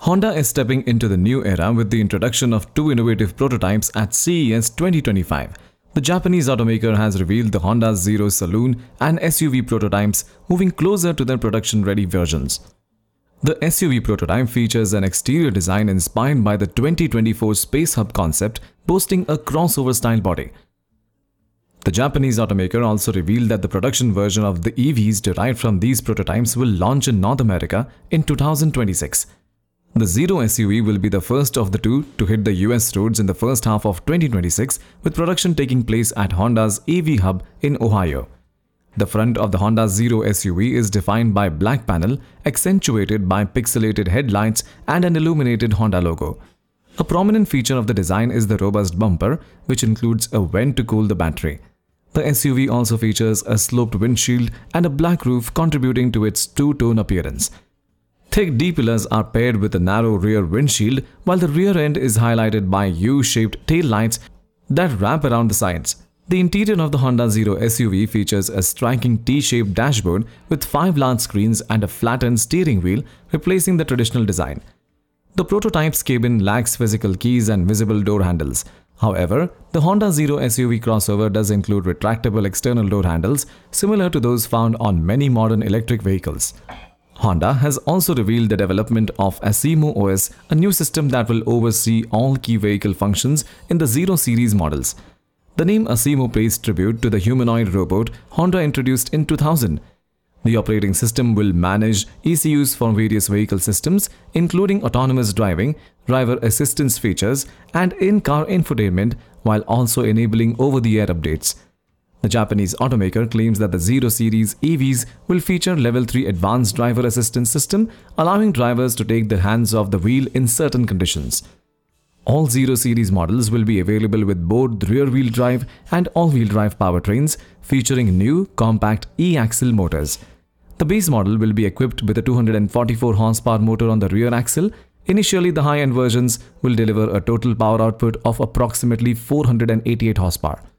Honda is stepping into the new era with the introduction of two innovative prototypes at CES 2025. The Japanese automaker has revealed the Honda Zero Saloon and SUV prototypes, moving closer to their production-ready versions. The SUV prototype features an exterior design inspired by the 2024 Space Hub concept, boasting a crossover-style body. The Japanese automaker also revealed that the production version of the EVs derived from these prototypes will launch in North America in 2026. The Zero SUV will be the first of the two to hit the US roads in the first half of 2026, with production taking place at Honda's EV hub in Ohio. The front of the Honda Zero SUV is defined by black panel, accentuated by pixelated headlights and an illuminated Honda logo. A prominent feature of the design is the robust bumper, which includes a vent to cool the battery. The SUV also features a sloped windshield and a black roof, contributing to its two-tone appearance. Thick D-pillars are paired with a narrow rear windshield, while the rear end is highlighted by U-shaped tail lights that wrap around the sides. The interior of the Honda Zero SUV features a striking T-shaped dashboard with 5 large screens and a flattened steering wheel, replacing the traditional design. The prototype's cabin lacks physical keys and visible door handles. However, the Honda Zero SUV crossover does include retractable external door handles, similar to those found on many modern electric vehicles. Honda has also revealed the development of Asimo OS, a new system that will oversee all key vehicle functions in the Zero series models. The name Asimo pays tribute to the humanoid robot Honda introduced in 2000. The operating system will manage ECUs for various vehicle systems, including autonomous driving, driver assistance features, and in-car infotainment, while also enabling over-the-air updates. The Japanese automaker claims that the Zero series EVs will feature Level 3 advanced driver assistance system, allowing drivers to take their hands off the wheel in certain conditions. All Zero series models will be available with both rear-wheel drive and all-wheel drive powertrains, featuring new compact e-axle motors. The base model will be equipped with a 244 horsepower motor on the rear axle. Initially, the high-end versions will deliver a total power output of approximately 488 horsepower.